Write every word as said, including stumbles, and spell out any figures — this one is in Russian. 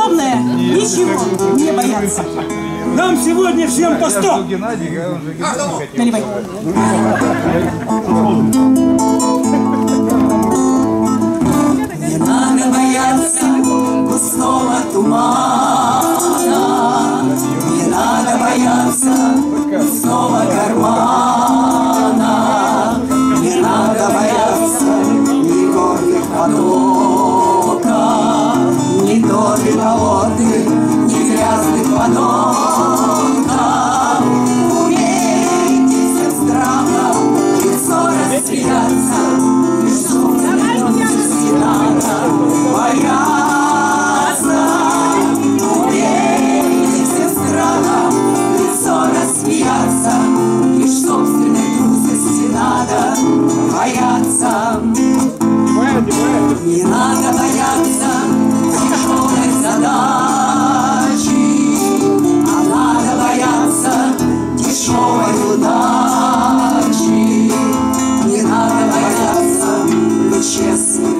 главное, ничего не бояться. Нам сегодня всем по сто. Наливай. Не надо бояться густого тумана, не надо бояться густого кармана, не надо бояться ни горных потоков, ни дождь холодных, ни грязных водоков. Умейте всем страхом лицо рассмеяться, и что не надо бояться. Умейте всем страхом лицо рассмеяться, и собственной трусости надо бояться. Не надо бояться тяжелой задачи, а надо бояться дешевой удачи. Не надо бояться быть честным